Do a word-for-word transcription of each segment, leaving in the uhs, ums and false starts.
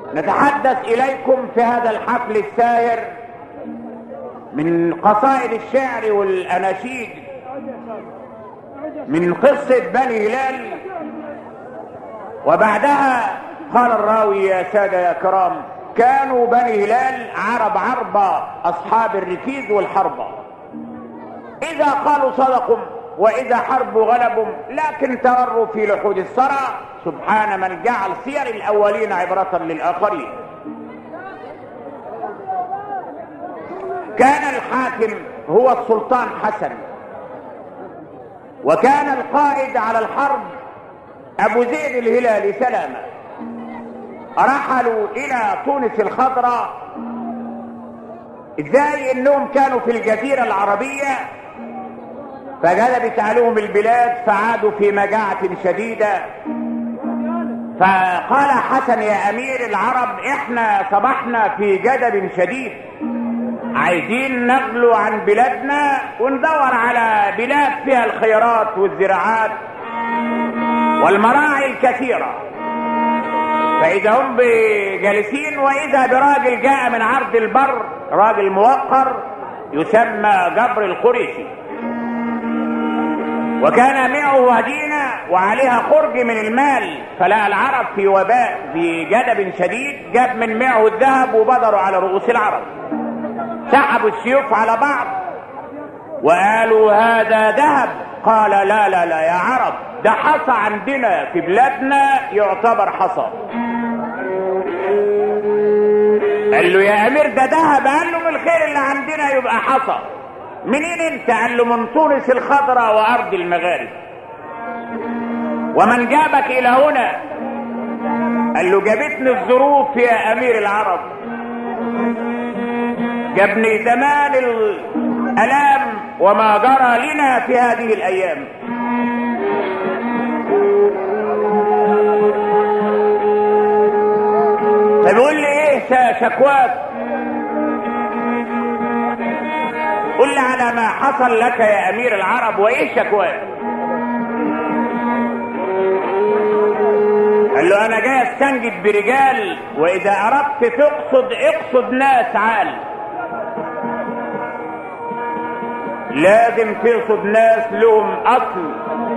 نتحدث إليكم في هذا الحفل الساهر من قصائد الشعر والأناشيد من قصة بني هلال. وبعدها قال الراوي: يا سادة يا كرام، كانوا بني هلال عرب عربة أصحاب الركيز والحربة، إذا قالوا صدقوا وإذا حربوا غلبوا، لكن ترروا في لحود الثرى. سبحان من جعل سير الأولين عبرة للآخرين. كان الحاكم هو السلطان حسن، وكان القائد على الحرب أبو زيد الهلالي سلامة. رحلوا إلى تونس الخضراء. إزاي؟ إنهم كانوا في الجزيرة العربية فغلبت عليهم البلاد فعادوا في مجاعة شديدة. فقال حسن: يا أمير العرب، إحنا صبحنا في جدب شديد، عايزين نغلو عن بلادنا وندور على بلاد فيها الخيرات والزراعات والمراعي الكثيرة. فإذا هم جالسين وإذا براجل جاء من عرض البر، راجل موقر يسمى جبر القريشي، وكان معه هدينة وعليها خرج من المال. فلقى العرب في وباء في جدب شديد، جاب من معه الذهب وبدروا على رؤوس العرب، سحبوا السيوف على بعض وقالوا: هذا ذهب. قال: لا لا لا يا عرب، ده حصى عندنا في بلادنا يعتبر حصى. قال له: يا امير ده ذهب. قال له: من الخير اللي عندنا يبقى حصى. منين انت؟ قال له: من تونس الخضراء وارض المغارب. ومن جابك الى هنا؟ قال له: جابتني الظروف يا امير العرب، جابني زمان الالام وما جرى لنا في هذه الايام. فبيقول لي: ايه شكواك؟ قل لي على ما حصل لك يا امير العرب، وايه شكواك؟ قال له: انا جاي استنجد برجال، واذا اردت تقصد اقصد ناس عال، لازم تقصد ناس لهم اصل.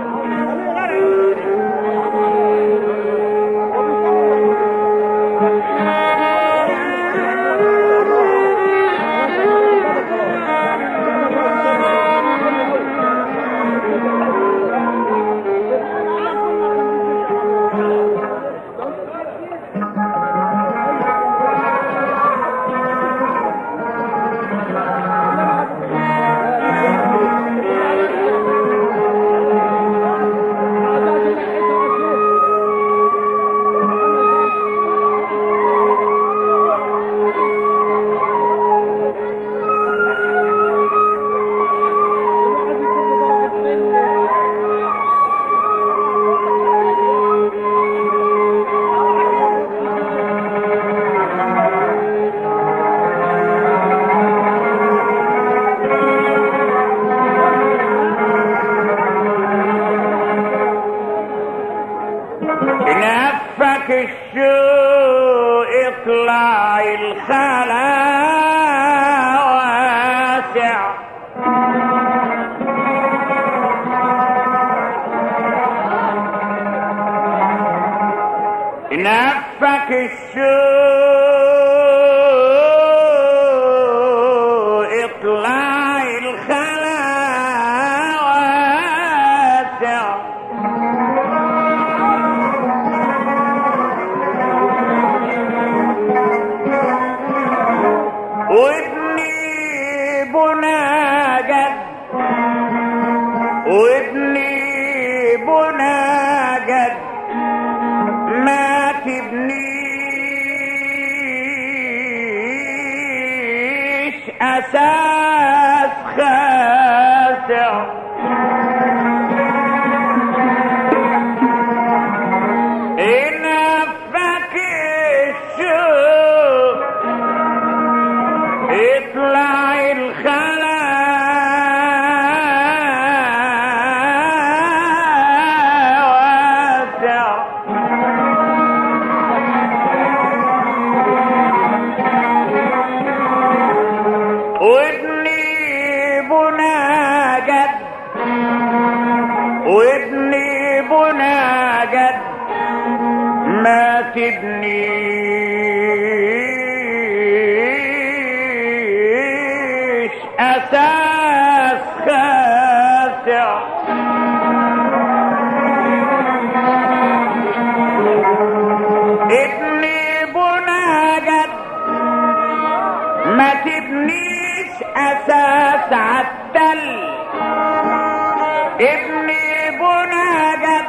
نفك الشوق اطلع الخلا واسع، وابني بناجد وابني بناجد ما تبنيش أساس خاسع. نفك الشوق اطلع الخلا واسع، وابني بنا جد ما تبنيش اساس خاسع. ابني بنا جد ما تبنيش اساس عالتل. ابني بنا جد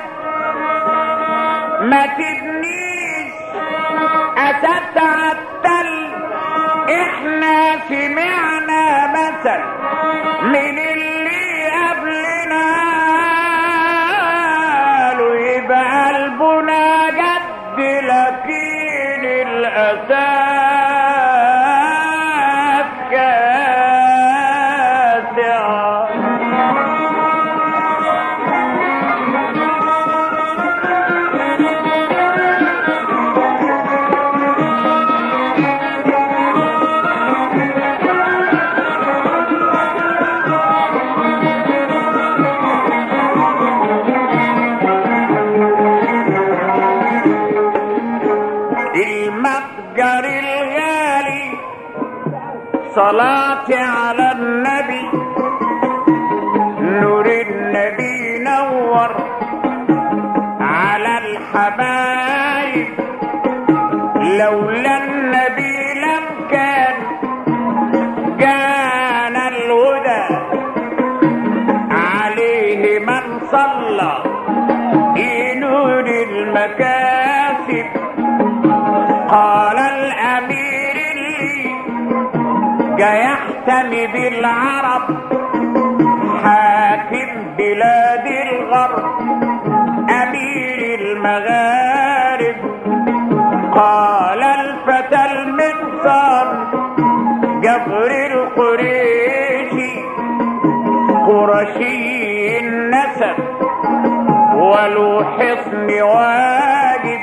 ما تبنيش اساس عالتل. احنا سمعنا مثل من اللي قبلنا قالوا يبقى البنا جد لكن الاساس كاسع. المتجر الغالي صلاتي على النبي نور النبي نور على الحبايب. لولا النبي لم كان كان الهدى عليه من صلى نور المكاسب. قال الامير اللي جاي يحتمي بالعرب حاكم بلاد الغرب امير المغارب. قال الفتى المنصر جبر القريشي قرشي النسب ولو حصن واجب.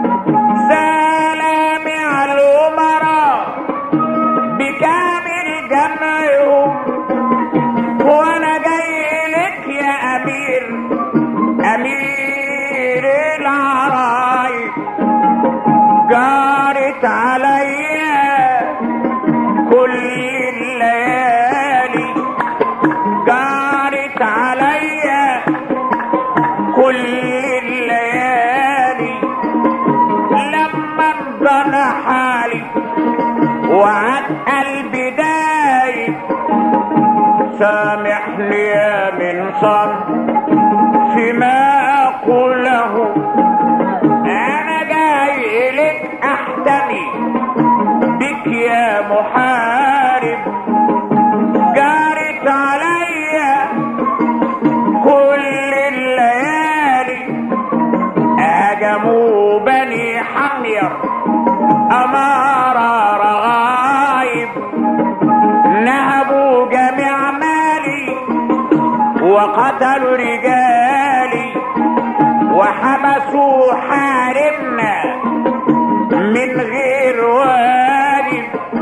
سلامي على الأمراء بكامل جمعهم وانا جاي لك يا امير امير العرايب. جارت عليا كل الليالي جارت عليا كل الليالي لما انضن حالي وعد قلبي دايب. سامحني يا منصر فيما اقوله انا جاي لك احتمي بك يا محارب. جارت عليا كل الليالي هجموا بني حمير امارة رغايب. نهبوا جميع مالي وقتلوا رجالي وحبسوا حارمنا من غير واجب.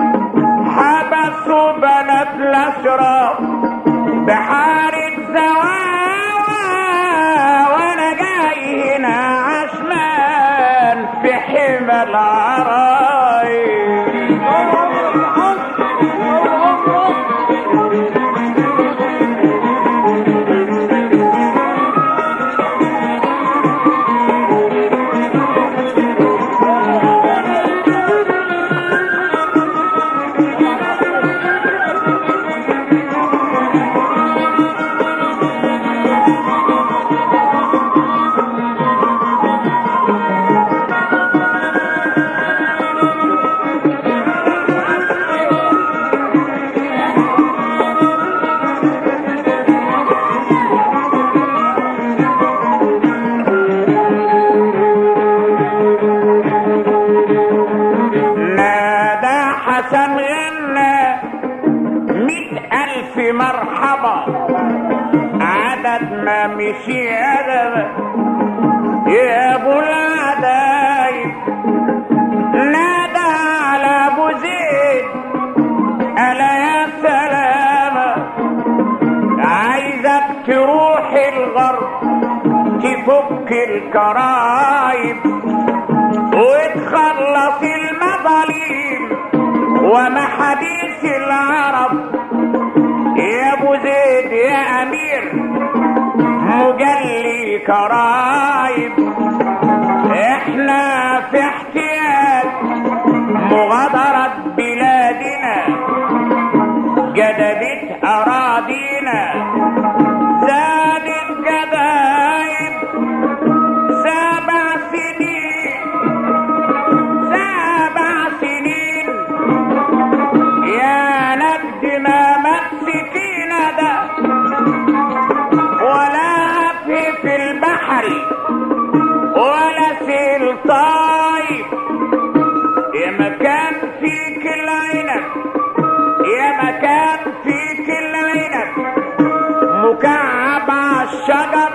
حبسوا بنات الاشراف بحارة زواوى وانا جاي هنا عشمان في حمى العرايب. مرحبا عدد ما مشي عدد يا ابو العدايب. نادى على ابو زيد الا يا سلامة عايزك تروح الغرب يفك الكرايب وتخلص المظالم وما حديث العرب يا ابو زيد يا امير مجلي كرايب. احنا في احتياج مغادرة بلادنا جدبت اراضينا زادت جدايب سبع سنين سبع سنين يا نجد ما مسكينا ده ولا في في البحر ولا سيل طايب يا مكان فيك العنب يا مكان فيك العنب مكعب عالشجر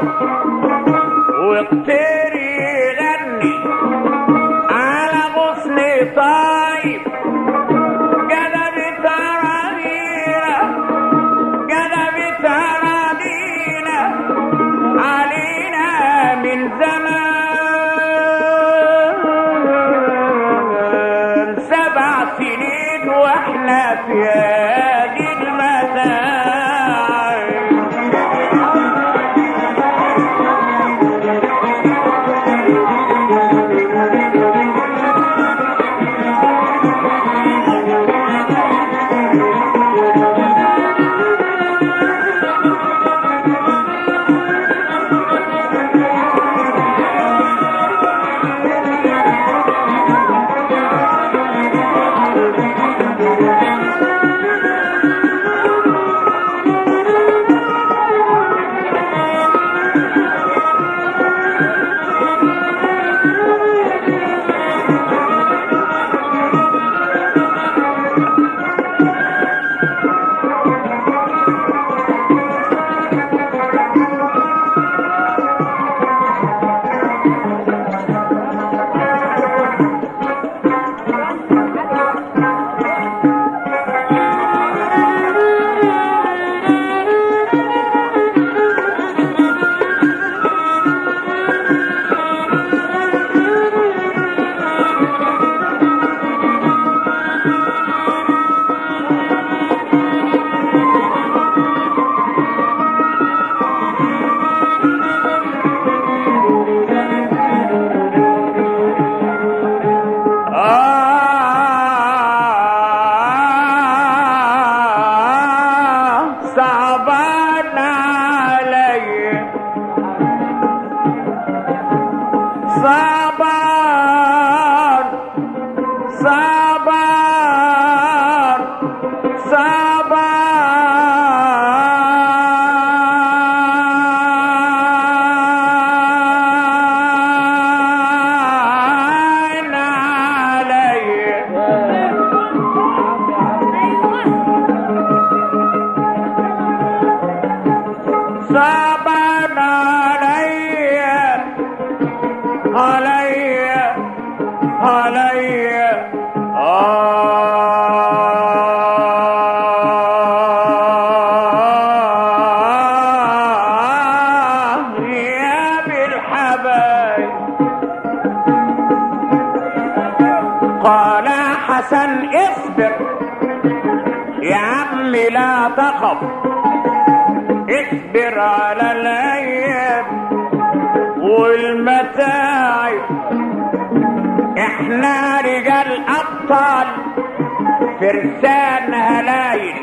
والطير يغني على غصن طايب جذبت أراضينا جذبت أراضينا علينا من زمان سبع سنين واحنا في هذه المتاعب. قال حسن اصبر يا عمي لا تخف اصبر على الايام والمتاعب احنا رجال ابطال فرسان هلايل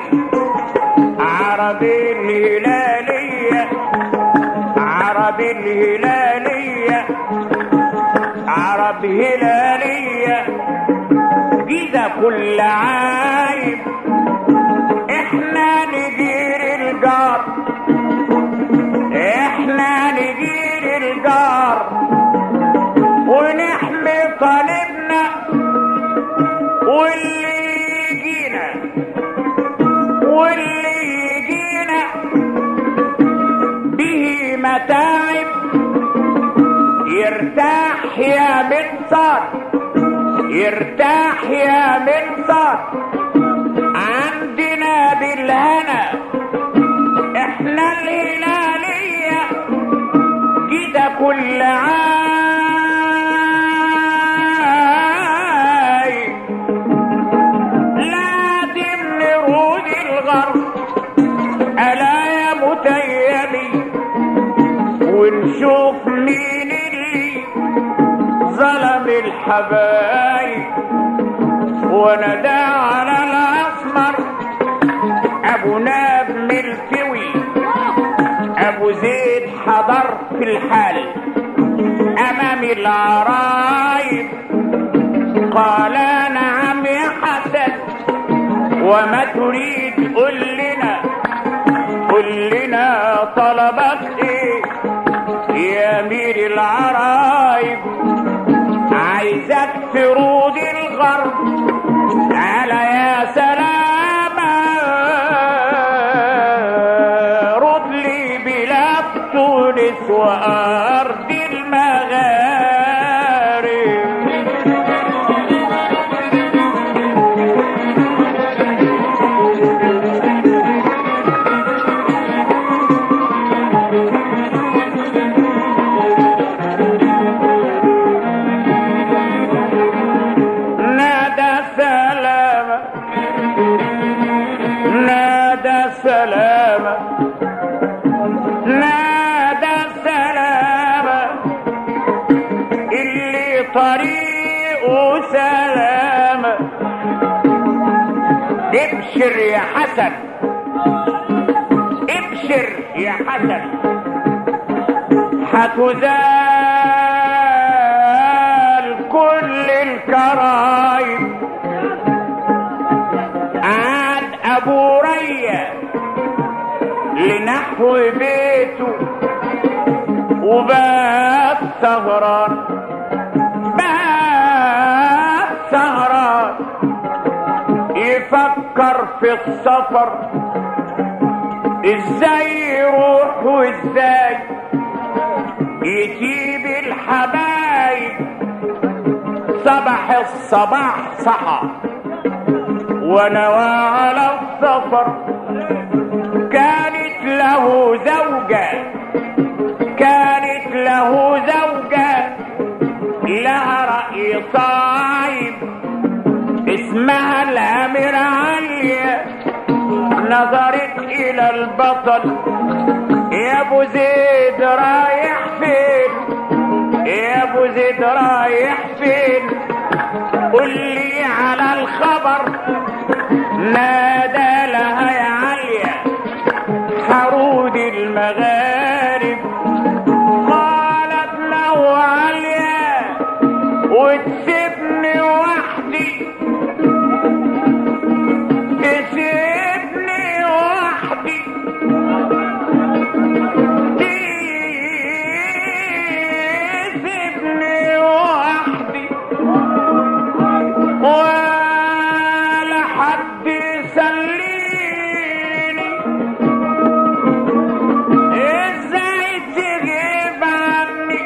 عربي الهلالية عربي الهلالية عرب هلالية جيزة كل عايب احنا نجير الجار احنا نجير الجار ونحمي طالبنا واللي يجينا واللي يجينا به متاعب يرتاح يا منصار يرتاح يا منصار عندنا بالهنا احنا الهلالية كده كل عاي لازم نرود الغرب ألا يا متيمي ونشوف مين اللي ظلم الحبايب وندى على الأسمر أبو ناب ملتوي أبو زيد حضر في الحال أمام العرايب قال نعم يا حسن وما تريد قل لنا قل لنا طلبك ايه يا امير العرايب عايزك ترود الغرب على يا سلامة رد لي بلاد تونس وارض المغارب. سلامة نادى السلامة اللي طريقه سلامة ابشر يا حسن ابشر يا حسن هتزال كل الكرايب عاد ابو ريا لنحو بيته وبات سهران بات سهران يفكر في السفر ازاي يروح وازاي يجيب الحبايب. صبح الصباح صحى ونوى على السفر كانت له زوجة كانت له زوجة لها رأي صعيب اسمها الأميرة عليا نظرت إلى البطل يا أبو زيد رايح فين يا أبو زيد رايح فين قل لي على الخبر. نادى لها يا عليا حرود المغارب قالت له عليا وتسيبني وحدي تسيبني وحدي تسيبني وحدي ولا حد يسليني ازاي تغيب عني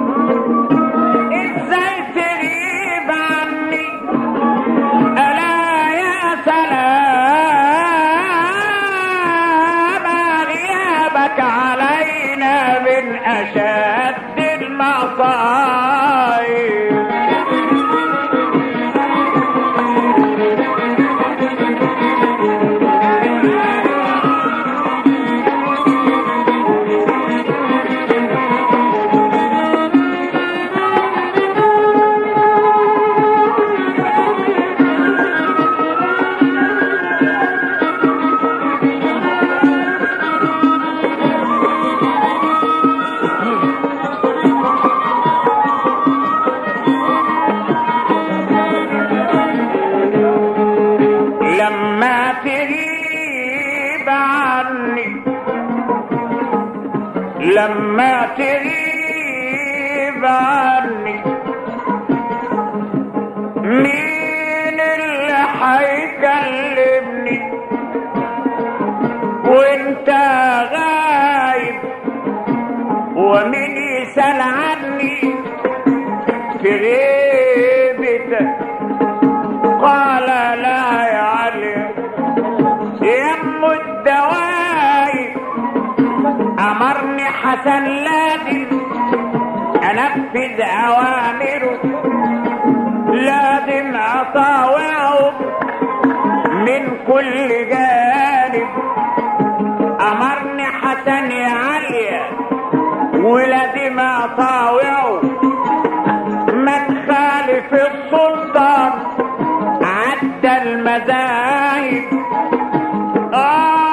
ازاي تغيب عني الا يا سلام غيابك علينا من اشد المصايب. لما تغيب عني لما تغيب عني مين اللي حيكلمني وانت غايب ومين يسأل عني في غيبتك. قال لا يا علي يا ام الدوايب امرني حسن لازم انفذ اوامره لازم اطاوعه من كل جانب. امرني حسن يا عليا ولازم اطاوعه ما تخالف السلطان عدى المذاهب. آه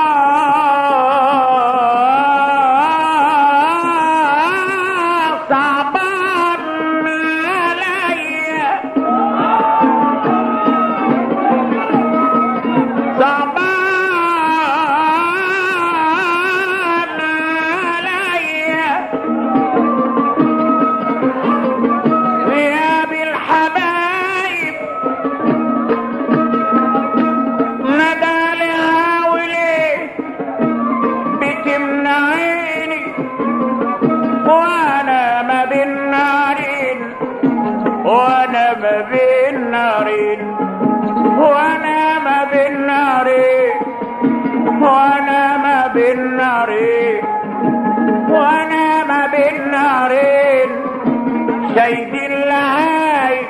وانا ما بين نارين وانا ما بين نارين وانا ما بين نارين وانا ما بين نارين شيد الهاي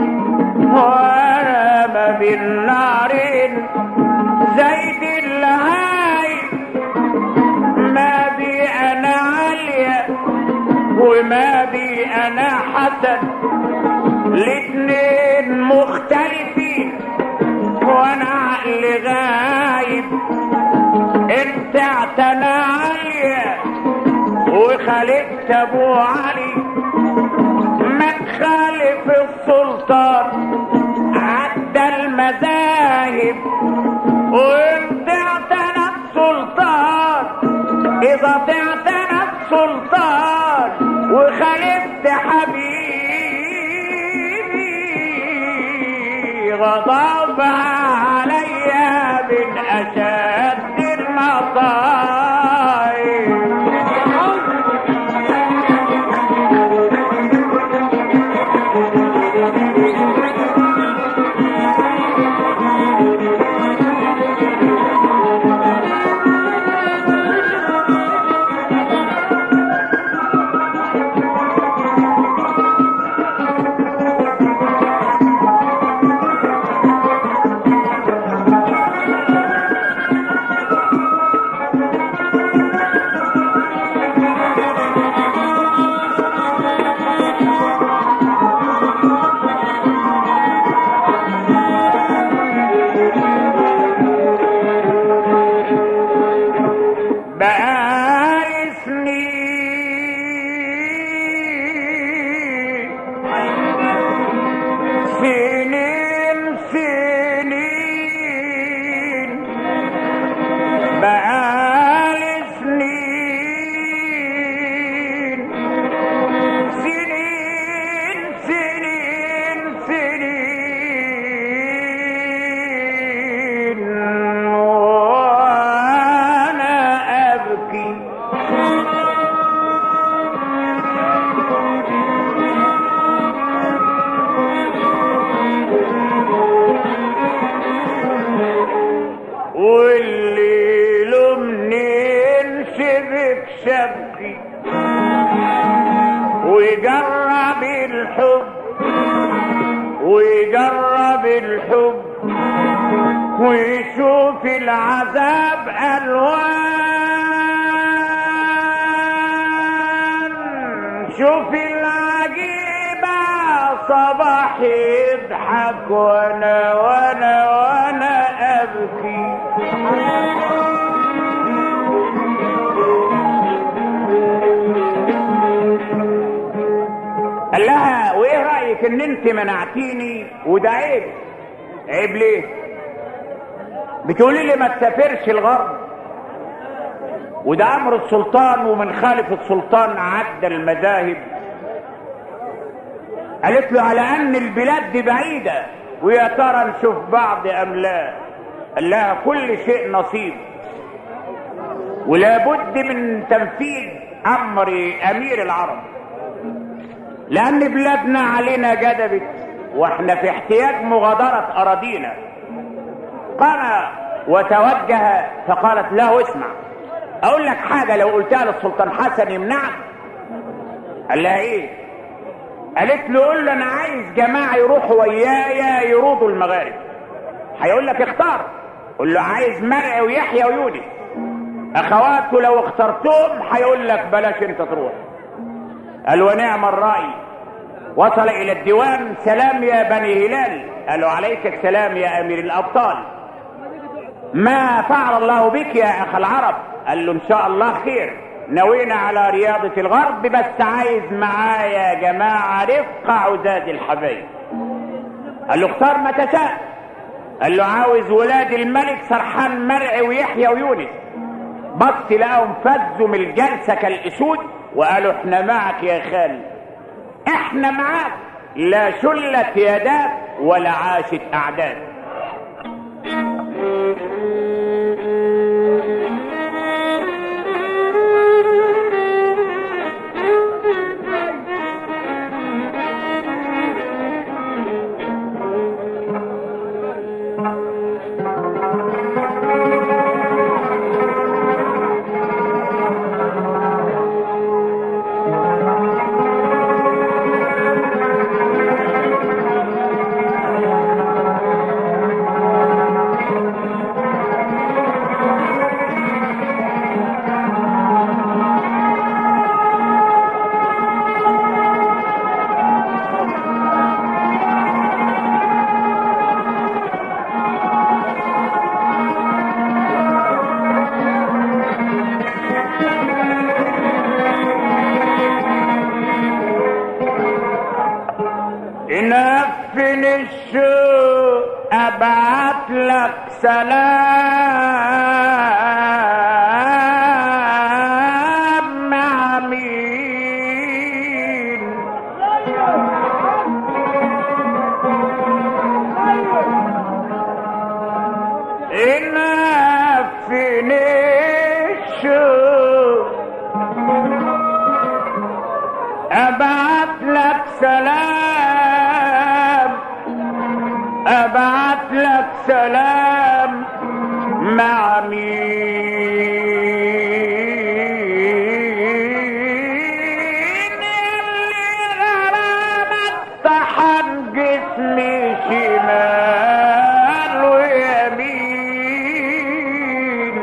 وانا ما بين نارين زيد الهاي ما بي انا عليا وما بي انا حسن الاتنين مختلفين وانا عقلي غايب. انت اعتنى عليا وخالفت ابو علي ما تخالف السلطان عدى المذاهب. وانت اعتنى السلطان اذا تعتنى السلطان وخالفت حبيبي غضب عليا من اشد المصائب. ويجرب الحب ويجرب الحب ويشوف العذاب ألوان. شوف العجيبة صباح يضحك وانا وانا وانا أبكي. قال لها وايه رايك ان انت منعتيني وده عيب؟ عيب ليه؟ بتقولي لي ما تسافرش الغرب وده امر السلطان ومن خالف السلطان عدى المذاهب. قالت له على ان البلاد دي بعيده ويا ترى نشوف بعض ام لا. قال لها كل شيء نصيب ولابد من تنفيذ امر امير العرب لان بلادنا علينا جدبت واحنا في احتياج مغادرة اراضينا. قام وتوجه فقالت له اسمع اقول لك حاجة لو قلتها للسلطان حسن يمنعك. قال لها ايه؟ قالت له قول له انا عايز جماعه يروحوا ويايا يروضوا المغارب. هيقول لك اختار. قول له عايز مرعي ويحيى ويونس. اخواته لو اخترتهم هيقول لك بلاش انت تروح. قال ونعم الراي. وصل الى الديوان. سلام يا بني هلال. قالوا عليك السلام يا امير الابطال. ما فعل الله بك يا اخ العرب؟ قال له ان شاء الله خير، نوينا على رياضة الغرب بس عايز معايا جماعة رفقة عزاز الحبايب. قال له اختار ما تشاء. قال له عاوز ولاد الملك سرحان مرعي ويحيى ويونس. بص لقاهم فزوا من الجلسة كالاسود وقالوا احنا معك يا خال، احنا معاك، لا شلت يداك ولا عاشت اعداك. نفن الشوق ابعت لك سلام مع مين؟ نفن الشوق ابعت لك سلام، ابعت لك سلام مع مين؟ اللي غرامك طحن جسمي شمال ويمين.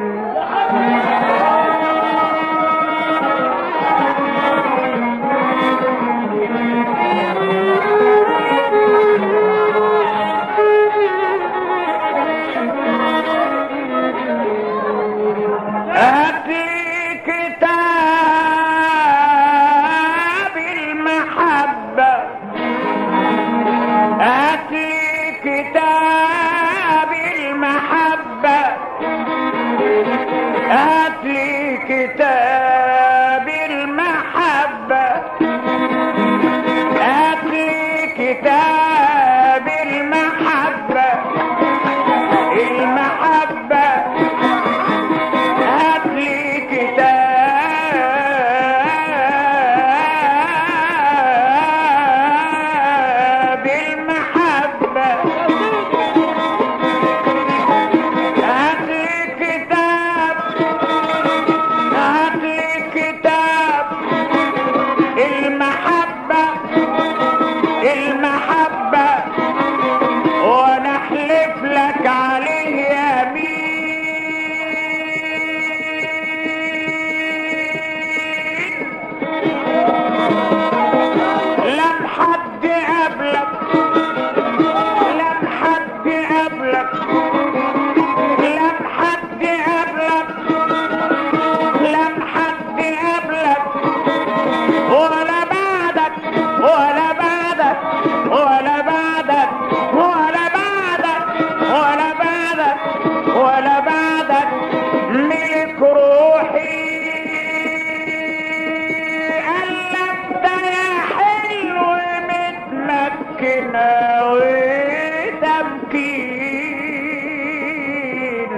كتاب المحبة، هات لي كتاب المحبة، هات لي كتاب المحبة، المحبة، هات لي كتاب المحبة، المحبة، وانا احلف لك عليه يمين. لم حد قبلك، لم حد قبلك، لم حد قبلك، لم حد قبلك ولا بعدك ولا بعدك ولا بعدك ولا بعدك ولا بعدك ولا بعدك ملك روحي. قلبك ده يا حلو متمكن وتمكين.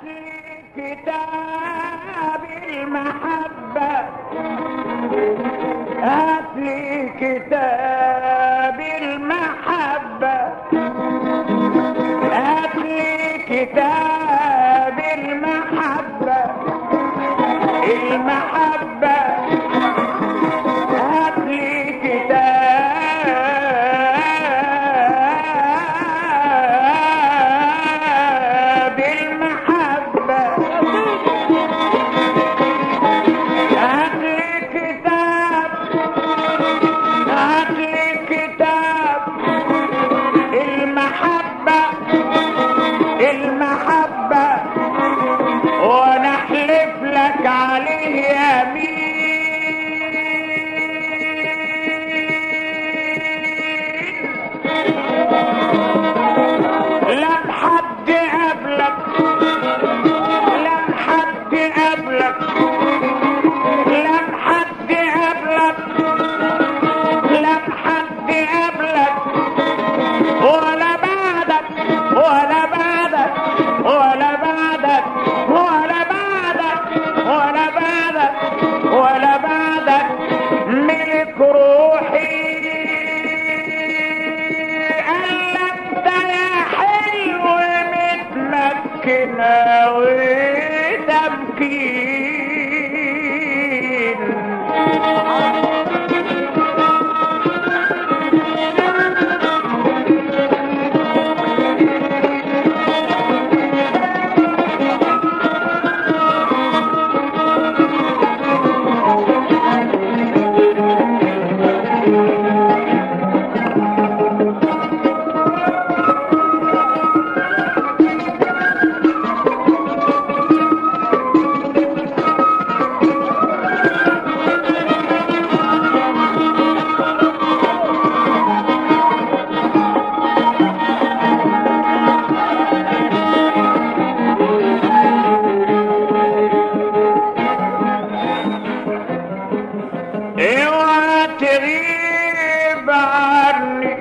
هاتلي كتاب المحبة هاتلي كتاب المحبة هاتلي كتاب المحبة المحبة هاتلي كتاب المحبة هاتلي كتاب هاتلي كتاب المحبة المحبة ونحلف لك عليه يمين لم حد قبلك لم حد قبلك لم حد قبلك لم حد قبلك ولا بعدك ولا بعدك ولا بعدك ولا بعدك ولا بعدك ولا بعدك ملك روحي قلبت يا حلو متمكنة وتمكين اوعى تغيب عني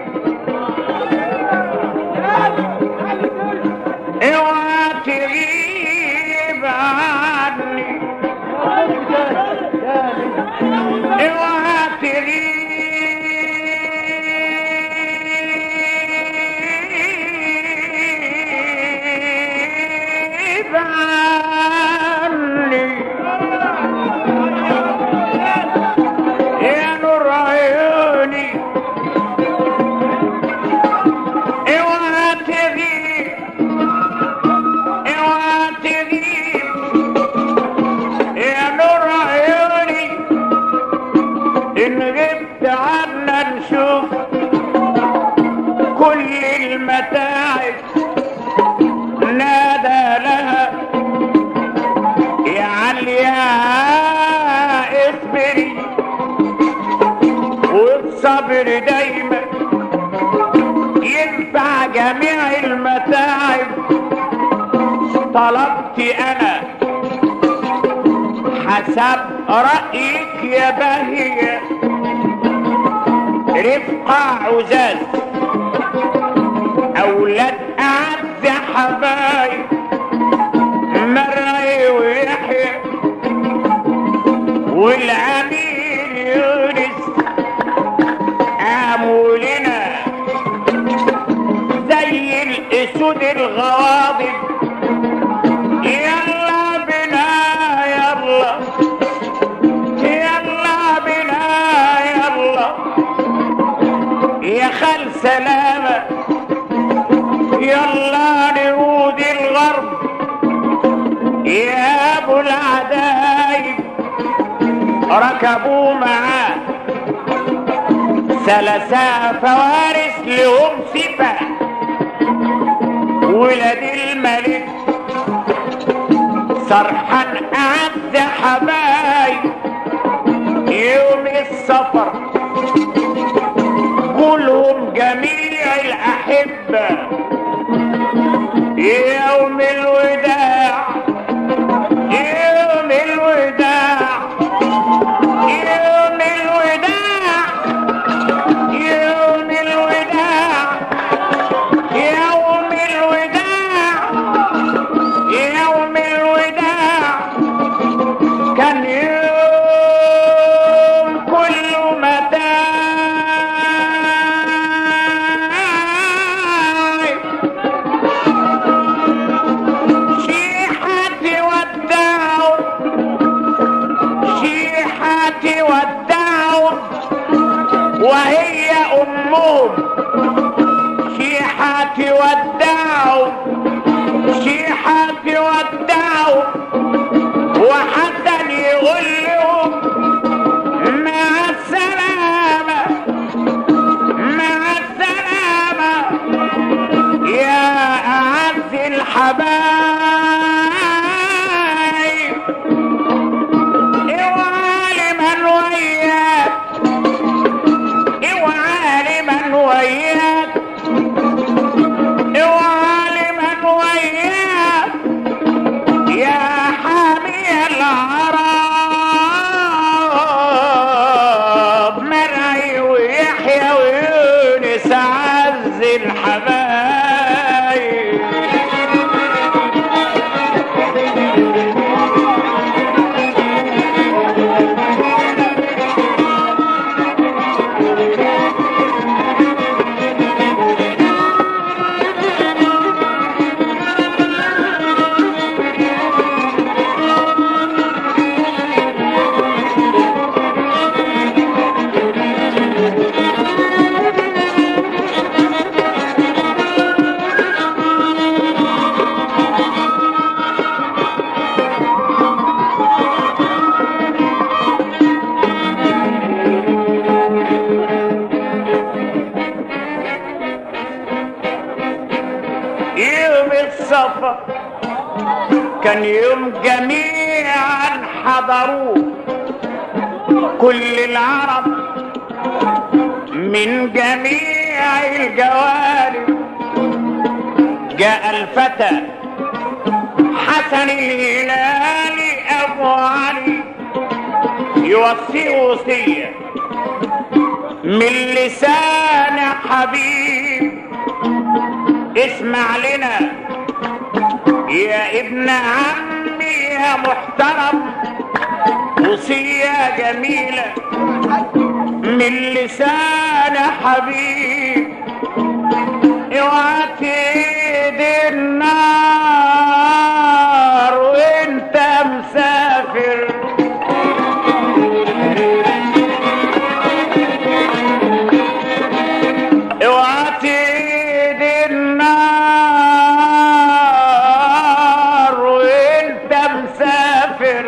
اوعى تغيب عني اوعى تغيب عني يا نور عيوني اوعى تغيب اوعى تغيب يا نور عيوني ان غبت عنا نشوف كل المتاعب نادى لها يا عليا اصبري والصبر دايما ينفع جميع المتاعب طلبت انا حسب رأيك يا باهية رفقة عزاز اولاد اعز حبايب مرعي ويحيى والامير يونس عمولنا زي الاسود الغواضب يلا بنا يلا يلا بنا يلا يا خال سلامة يلا نعود الغرب يا ابو العدايب ركبوا معاه ثلاثة فوارس لهم صفة ولاد الملك سرحان أعز حبايب يوم السفر كلهم جميع الأحبة يوم الوداع يوم الوداع يوم الوداع يوم الوداع يوم الوداع يوم وهي امهم شيحة تودعوا شيحة تودعوا وحسن يقول لهم مع السلامة مع السلامة يا أعز الحبايب اوعى لمن وياك اوعى لمن وياك اوعى لمن وياك يا حامي العرب مرعي ويحيى ويونس عز الحبايب. كان يوم جميعا حضروه كل العرب من جميع الجوانب. جاء الفتى حسن الهلالي ابو علي يوصي وصيه من لسان حبيب. اسمع لنا يا ابن عمي يا محترم وصية جميلة من لسان حبيب. اوعى تيجي النار وانت مسافر اوعى تيجي النار وانت مسافر.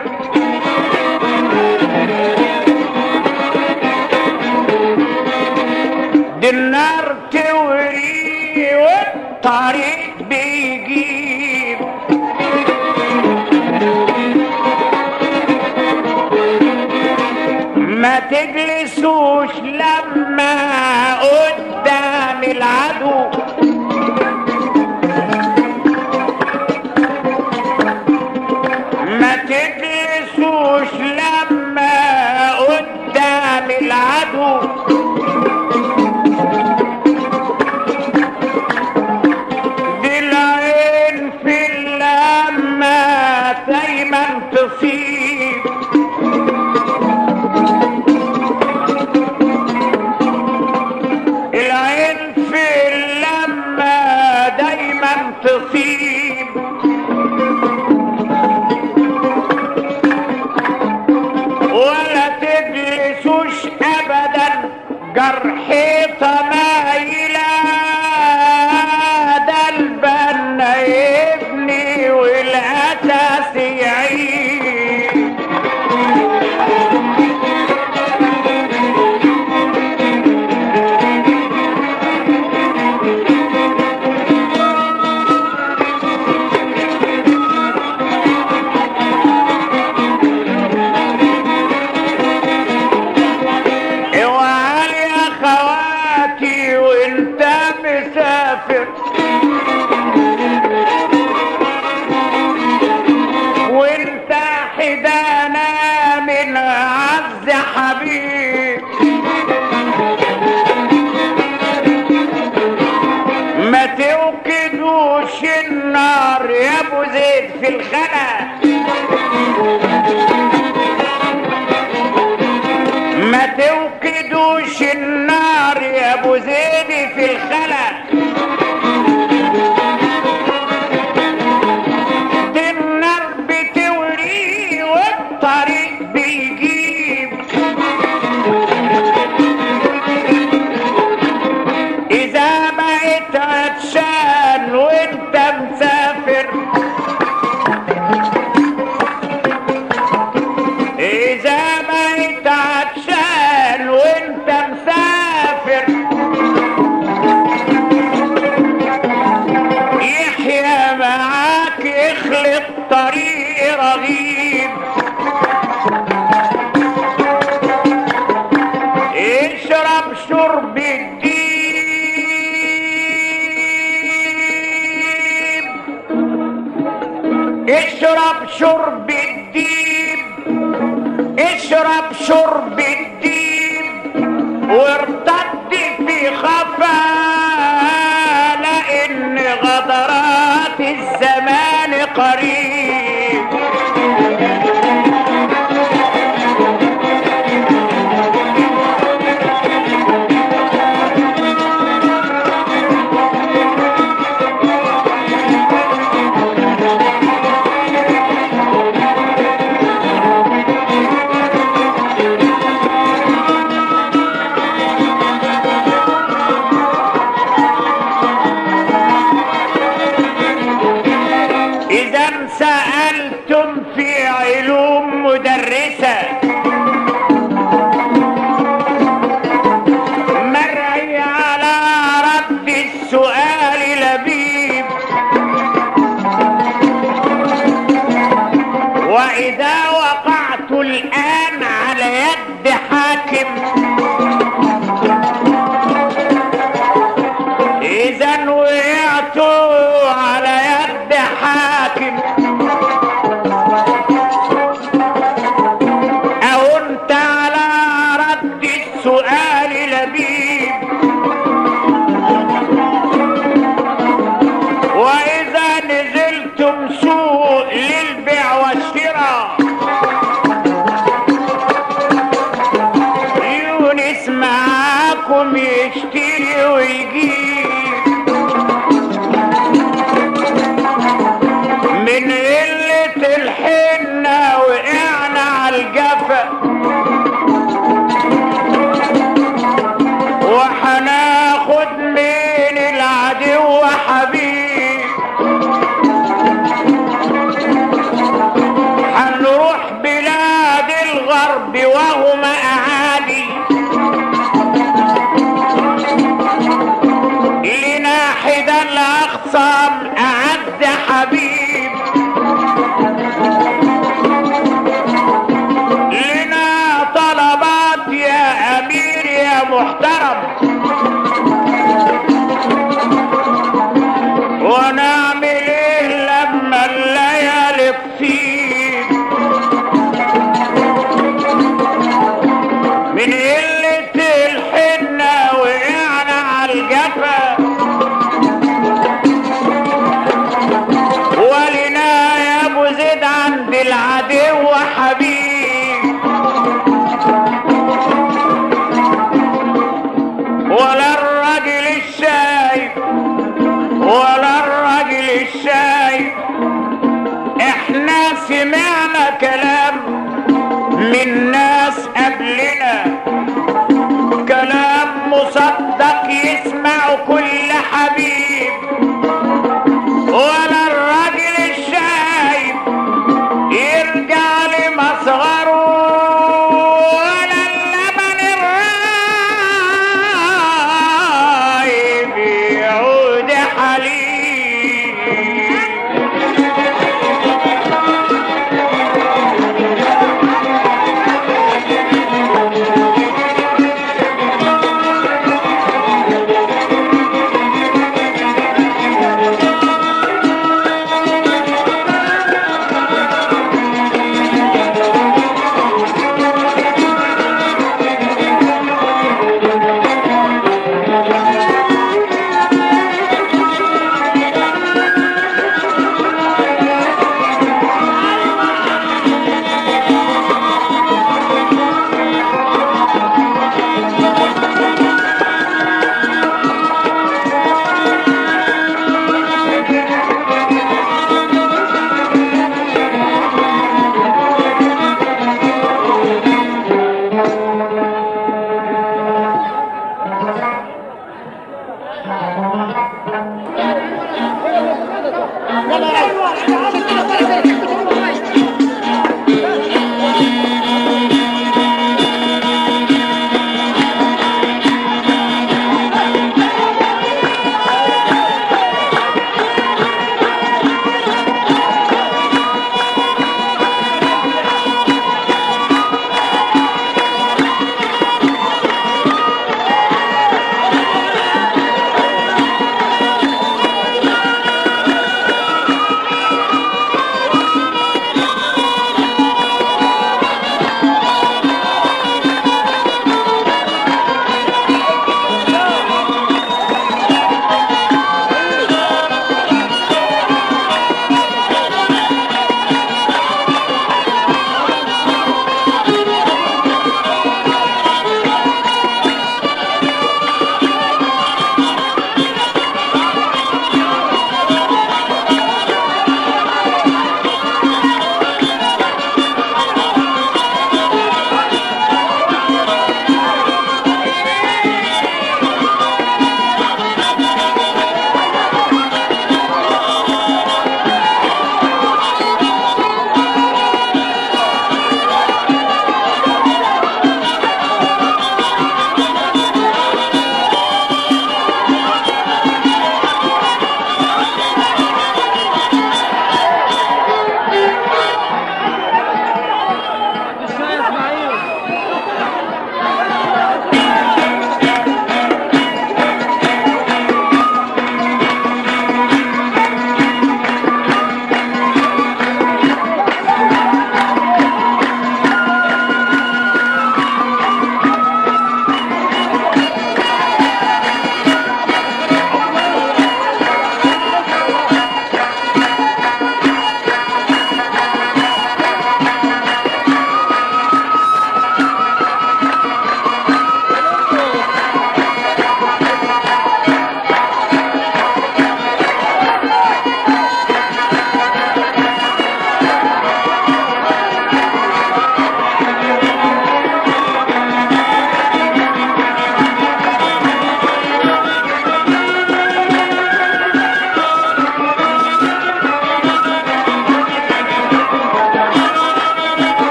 دي النار توري والطريق بيجيب. ما تجلسوش لما قدام العدو ما تجلسوش لما قدام العدو. دي العين في اللمة دايما تصيب. العين في اللمة دايما تصيب. ولا تجلسوش ابدا جرحيطة مايلة ده البنا يبني والاساس يعيش. وانت حدانا من عز حبيب. ما توقدوش النار يا ابو زيد في الخلا. ما توقدوش النار يا ابو زيد في الخلا. النار بتوري والطريق بيجيب. للطريق رغيب، اشرب شرب الديب، اشرب شرب الديب، اشرب شرب الديب، وارتد في خفا لان غدرات الزمان قريب. سألتم في علوم مدرسة مرعي على رد السؤال لبيب، وإذا وقعت الآن على يد حاكم إذا وقعت على يد حاكم سؤال لبيب، وإذا نزلتم سوق للبيع والشراء يونس معاكم يشتري ويجيب، من قلة الحنة وقعنا على الجفا وحناخد من العدو حبيب، حنروح بلاد الغرب وهم أعادي لناحد الأخصام أعد حبيب، لنا طلبات يا أمير يا محترم، ونعمل ايه لما الليالي تطيب، من قلة الحنة وقعنا على الجفا، ولنا يا ابو زيد عند العدو حبيب، ولا الراجل الشايب ولا الراجل الشايب، احنا سمعنا كلام من ناس قبلنا، كلام مصدق يسمع كل حبيب، ولا الراجل الشايب يرجع لمصغره، ولا اللبن الرايب يعود حليب.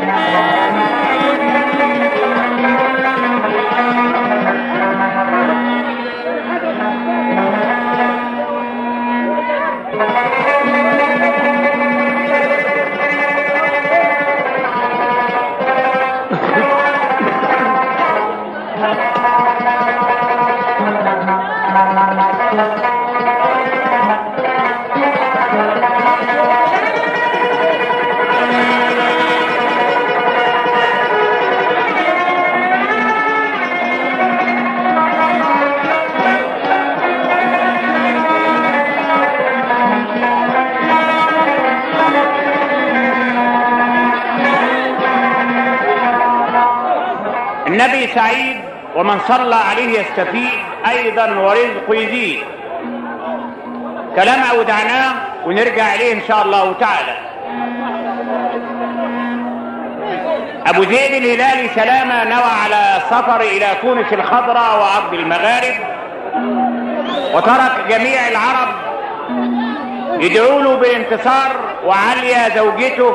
النبي سعيد ومن صلى عليه يستفيد ايضا ورزقه يزيد. كلام اودعناه ونرجع اليه ان شاء الله تعالى. ابو زيد الهلالي سلامه نوى على السفر الى تونس الخضراء وارض المغارب، وترك جميع العرب يدعوا له بالانتصار، وعليا زوجته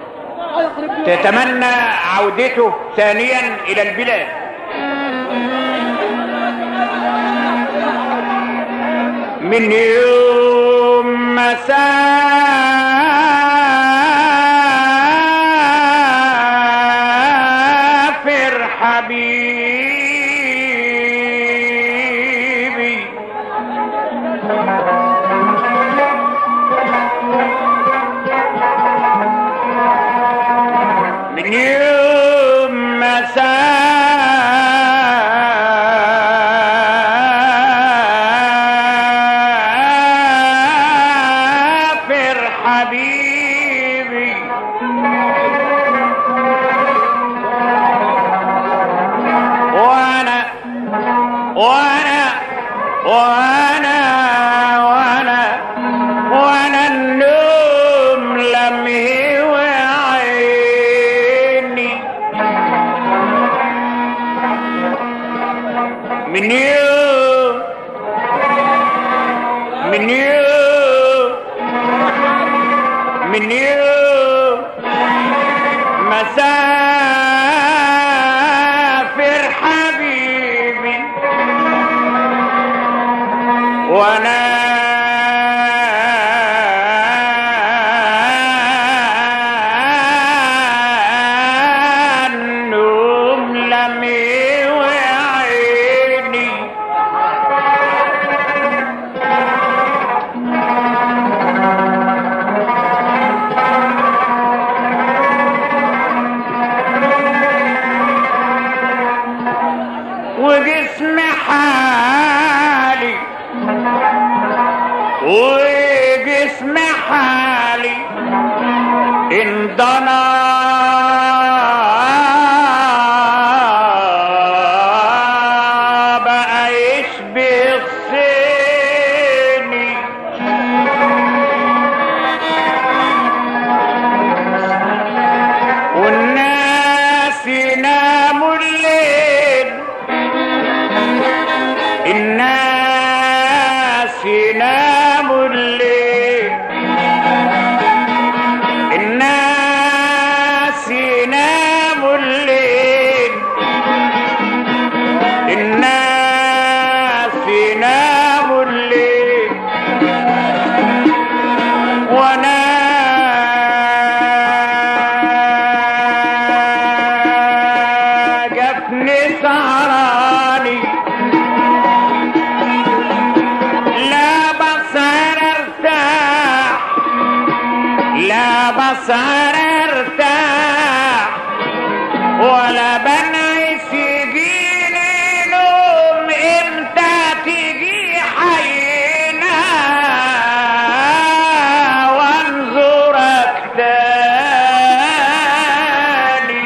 تتمنى عودته ثانيا الى البلاد. من يوم ما سافر حبيبي من يوم ما سافر حبيبي وانا وانا وانا وانا وانا النوم لم يهوى عيني. من يوم من يوم من يوم ما سافر حبيبي وانا النوم لم يهوى عيني. وجسم حالي وجسم حالي انضنى بقى يشبه صيني. والناس يناموا الليل، الناس يناموا الليل، الناس يناموا الليل، الناس يناموا الليل، وانا جفني سهراني لا بصر ارتاح، لا بصر ارتاح ولا بنعس يجيني نوم. امتى تيجي حينا وانظرك تاني.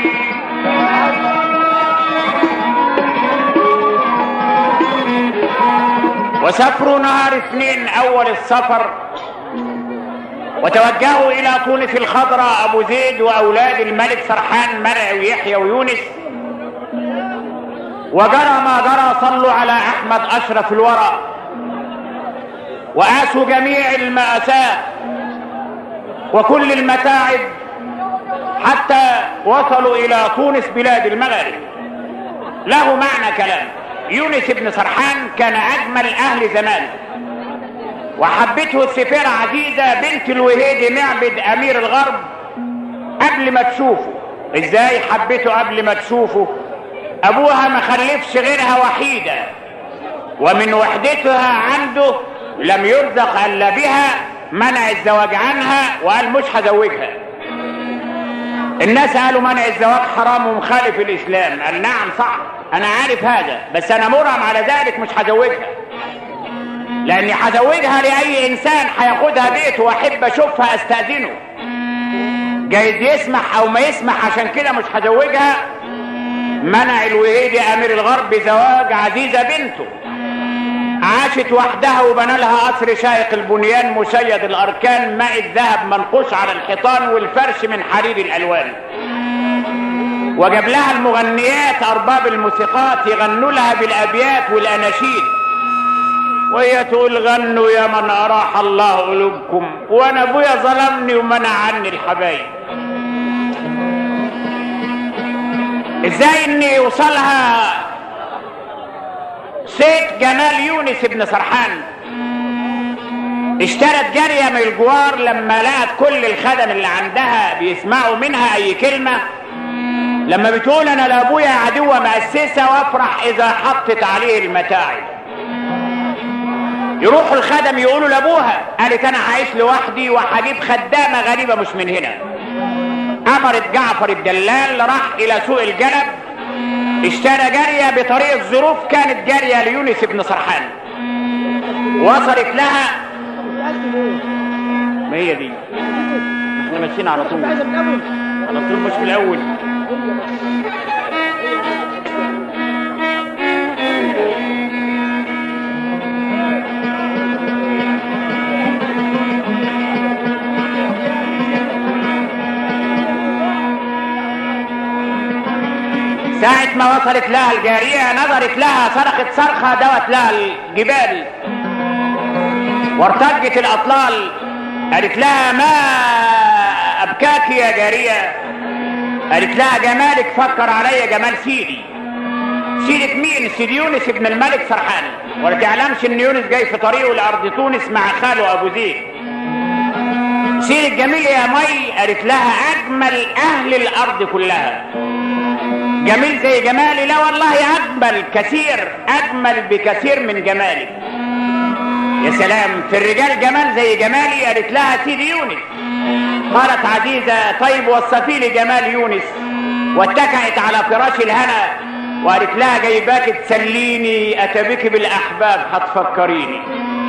وسافروا نهار اثنين اول السفر، وتوجهوا الى تونس الخضراء ابو زيد واولاد الملك سرحان مرعي ويحيى ويونس. وجرى ما جرى، صلوا على احمد اشرف الورى، وقاسوا جميع المأساة وكل المتاعب حتى وصلوا الى تونس بلاد المغرب. له معنى كلام. يونس بن سرحان كان اجمل اهل زمانه، وحبته السفيرة عزيزة بنت الوهيدي معبد امير الغرب قبل ما تشوفه. ازاي حبته قبل ما تشوفه؟ ابوها ما خلفش غيرها وحيدة، ومن وحدتها عنده لم يرزق الا بها، منع الزواج عنها وقال مش هزوجها. الناس قالوا منع الزواج حرام ومخالف الاسلام. قال نعم صح، انا عارف هذا، بس انا مرغم على ذلك مش هزوجها، لاني هزوجها لاي انسان هياخدها بيته واحب اشوفها استاذنه، جايز يسمح او ما يسمح، عشان كده مش هزوجها. منع الوهيدي امير الغرب بزواج عزيزة بنته. عاشت وحدها وبنى لها قصر شايق البنيان مشيد الاركان، ماء الذهب منقوش على الحيطان والفرش من حرير الالوان. وجاب لها المغنيات ارباب الموسيقات يغنوا لها بالابيات والاناشيد، وهي تقول غنوا يا من اراح الله قلوبكم، وانا ابويا ظلمني ومنع عني الحبايب. ازاي ان يوصلها سيد جمال يونس بن سرحان؟ اشترت جارية من الجوار لما لقت كل الخدم اللي عندها بيسمعوا منها اي كلمة، لما بتقول انا لابويا عدوة مؤسسة وافرح اذا حطت عليه المتاعب. يروحوا الخدم يقولوا لابوها، قالت انا هعيش لوحدي وهجيب خدامة غريبة مش من هنا. امرت جعفر الدلال، راح الى سوق الجلب، اشترى جارية بطريق الظروف، كانت جارية ليونس بن سرحان. وصلت لها، ما هي دي احنا ماشيين على طول على طول مش في الاول. ساعة ما وصلت لها الجارية نظرت لها، صرخت صرخة دوت لها الجبال وارتجت الأطلال. قالت لها ما أبكاك يا جارية؟ قالت لها جمالك فكر عليا جمال سيدي. سيدة مين؟ سيدي يونس بن الملك سرحان. ولا تعلمش ان يونس جاي في طريقه لأرض تونس مع خاله أبو زيد. سيدة جميل يا مي. قالت لها أجمل أهل الأرض كلها. جميل زي جمالي؟ لا والله أجمل كثير، أجمل بكثير من جمالي. يا سلام، في الرجال جمال زي جمالي؟ قالت لها سيدي يونس. قالت عزيزة طيب وصفي لي جمال يونس، واتكأت على فراش الهنا وقالت لها جايباك تسليني، أتبك بالأحباب هتفكريني.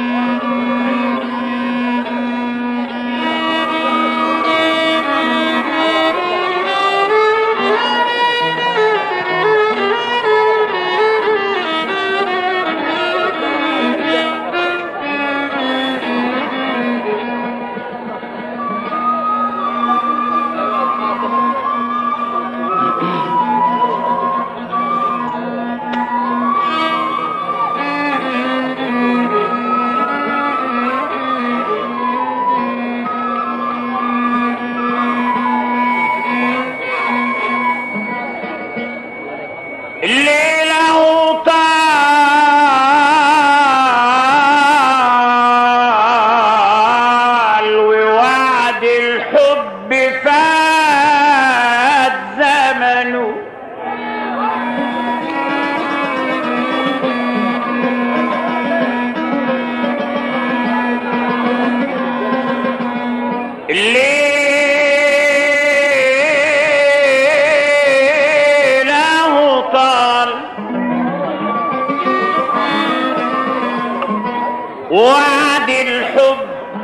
وعد الحب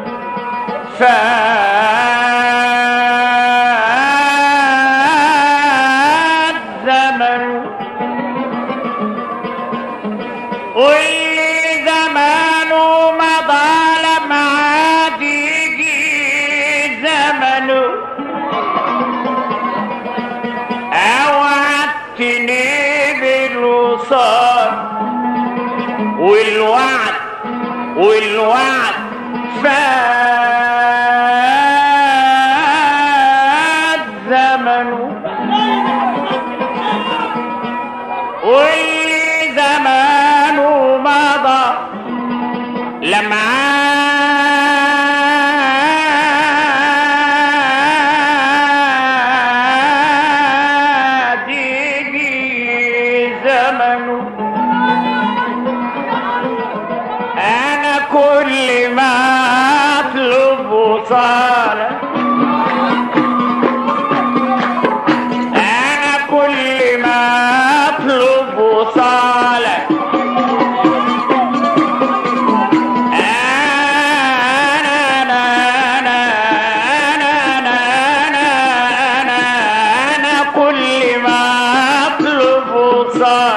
فات زمن، واللي زمانه مضى لما عاد يجي زمنه. اوعدتني بالوصال والوعد والوعد فات زمن، لما عاد يجي زمنه انا كل ما اطلب وصالك، انا كل ما اطلب وصالك، كل ما اطلب وصالك.